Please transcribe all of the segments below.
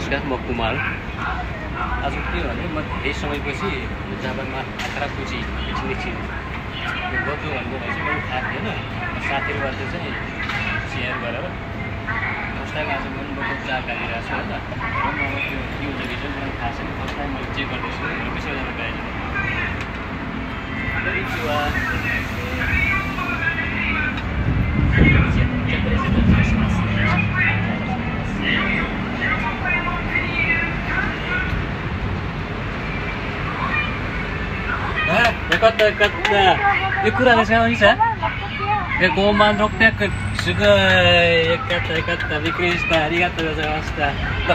नमस्कार, म कुमार। आज के भने म धेरै समयपछि जापानमा आक्राकुची पिकनिक गएको भन्ने चाहिँ मैले थाहा थिएन। साथीहरूबाट चाहिँ सेयर गरेर फर्स्ट टाइम आज मैले लोकल चार गाडिरहेको छु होइन। र मलाई त्यो जग्गा चाहिँ मलाई थाहा छैन, फर्स्ट टाइम मैले चेक गर्दैछु। कसैजना गाडी kata ikut ada sekarang bisa ya koman roknya ke juga kata Vikris tadi kata saya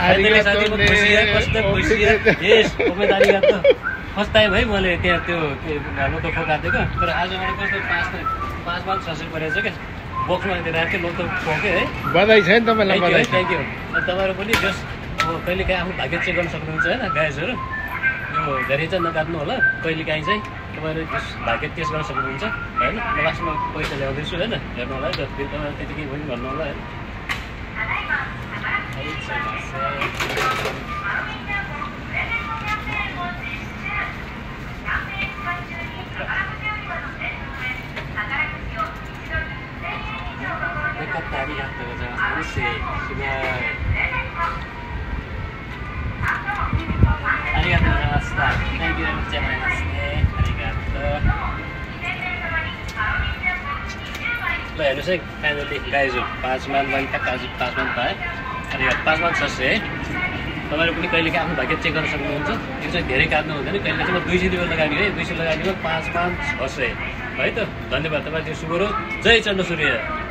yes komen tadi kata first time है मैले त्यहाँ त्यो लोटो फोकाएको थिएँ तर आज मैले कस्तो पाँच ससुर परेछ क्या बक्समा राखेँ लोटो फोकेँ है। बधाई छ नि तपाईँलाई। बधाई थ्याङ्क यू। तपाईँहरू पनि जस कहिलेकाहीँ आफ्नो भाग्य चेक गर्न सक्नुहुन्छ होइन गाइजहरू। यो धेरै चाहिँ नकाट्नु होला, कहिलेकाहीँ चाहिँ तपाईँहरू भाग्य टेस्ट गर्न सक्नुहुन्छ होइन। म लास्टमा पैसा ल्याउँदैछु होइन, हेर्नु होला है त। फेरि तपाईँहरू त्यतिकै पनि भन्नु होला होइन। ल हेर्नुहोस् है, फाइनली गाइज हो 5 मान मैले आज 5 मान पाएँ। अनि 5 मान 600 है। तपाईँहरू पनि कहिलेकाहीँ आफ्नो भाग्य चेक गर्न सक्नुहुन्छ। यो चाहिँ धेरै काट्नु हुँदैन, कहिले चाहिँ म 200 रुपियाँ लगानी है, 200 लगानीमा 5 मान 600 है त। धन्यवाद, तपाईँ त्यो शुभ हो। जय चण्ड सूर्य।